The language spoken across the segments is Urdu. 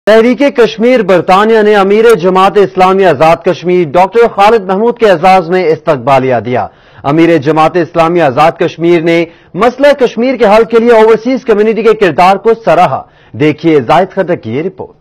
تحریک کشمیر برطانیہ نے امیر جماعت اسلامی آزاد کشمیر ڈاکٹر خالد محمود کے اعزاز میں استقبالیہ دیا۔ امیر جماعت اسلامی آزاد کشمیر نے مسئلہ کشمیر کے حل کے لیے اوورسیز کمیونٹی کے کردار کو سراہا۔ دیکھیے زاہد خٹک کی یہ رپورٹ۔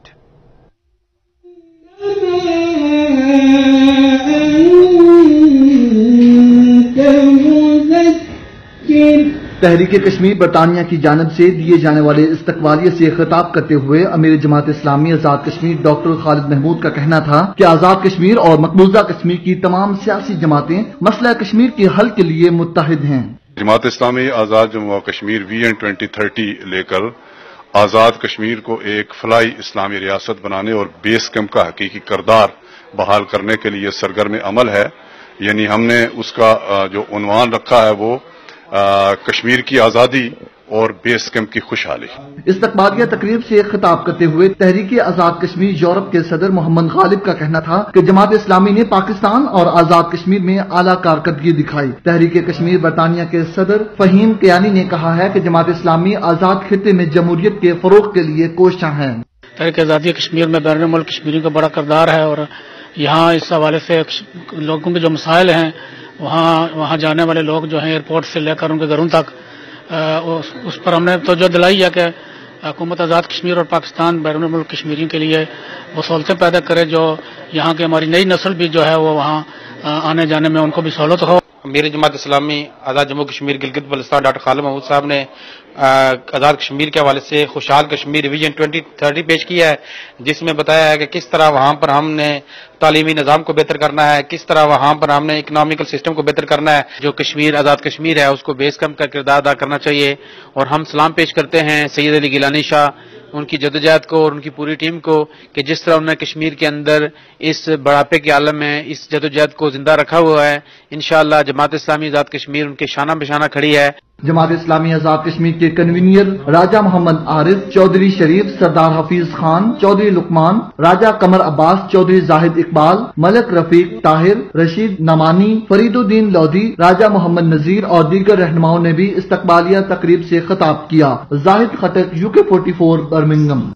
تحریک کشمیر برطانیہ کی جانب سے دیے جانے والے استقبالیہ سے خطاب کرتے ہوئے امیر جماعت اسلامی آزاد کشمیر ڈاکٹر خالد محمود کا کہنا تھا کہ آزاد کشمیر اور مقبوضہ کشمیر کی تمام سیاسی جماعتیں مسئلہ کشمیر کے حل کے لیے متحد ہیں۔ جماعت اسلامی آزاد جموں و کشمیر ویژن 2030 لے کر آزاد کشمیر کو ایک فلاحی اسلامی ریاست بنانے اور بیس کیمپ کا حقیقی کردار بحال کرنے کے لیے سرگرم عمل ہے۔ یعنی ہم نے اس کا جو عنوان رکھا ہے وہ کشمیر کی آزادی اور بیس کیمپ کی خوشحالی۔ استقبالیہ تقریب سے خطاب کرتے ہوئے تحریک آزاد کشمیر یورپ کے صدر محمد غالب کا کہنا تھا کہ جماعت اسلامی نے پاکستان اور آزاد کشمیر میں اعلیٰ کارکردگی دکھائی۔ تحریک کشمیر برطانیہ کے صدر فہیم کیانی نے کہا ہے کہ جماعت اسلامی آزاد خطے میں جمہوریت کے فروغ کے لیے کوشاں ہیں۔ تحریک آزادی کشمیر میں بیرون ملک کشمیریوں کا بڑا کردار ہے اور یہاں اس حوالے سے لوگوں کے جو مسائل ہیں وہاں جانے والے لوگ جو ہیں ایئرپورٹ سے لے کر ان کے گھروں تک اس پر ہم نے توجہ دلائی ہے کہ حکومت آزاد کشمیر اور پاکستان بیرون ملک کشمیریوں کے لیے وہ سہولتیں پیدا کرے جو یہاں کی ہماری نئی نسل بھی جو ہے وہ وہاں آنے جانے میں ان کو بھی سہولت ہو۔ امیر جماعت اسلامی آزاد جموں کشمیر گلگت بلتستان ڈاکٹر خالد محمود صاحب نے آزاد کشمیر کے حوالے سے خوشحال کشمیر ویژن 2030 پیش کیا ہے، جس میں بتایا ہے کہ کس طرح وہاں پر ہم نے تعلیمی نظام کو بہتر کرنا ہے، کس طرح وہاں پر ہم نے اکنامیکل سسٹم کو بہتر کرنا ہے۔ جو کشمیر آزاد کشمیر ہے اس کو بیس کیمپ کا کردار ادا کرنا چاہیے اور ہم سلام پیش کرتے ہیں سید علی گیلانی شاہ ان کی جدوجہد کو اور ان کی پوری ٹیم کو کہ جس طرح انہوں نے کشمیر کے اندر اس بڑھاپے کے عالم میں اس جدوجہد کو زندہ رکھا ہوا ہے۔ انشاءاللہ جماعت اسلامی آزاد کشمیر ان کے شانہ بشانہ کھڑی ہے۔ جماعت اسلامی آزاد کشمیر کے کنوینئر راجہ محمد عارف، چودھری شریف، سردار حفیظ خان، چودھری لقمان، راجہ قمر عباس، چودھری زاہد اقبال، ملک رفیق طاہر، رشید نمانی، فرید الدین لودھی، راجہ محمد نذیر اور دیگر رہنماؤں نے بھی استقبالیہ تقریب سے خطاب کیا۔ Zahid Khattak UK 44 Birmingham.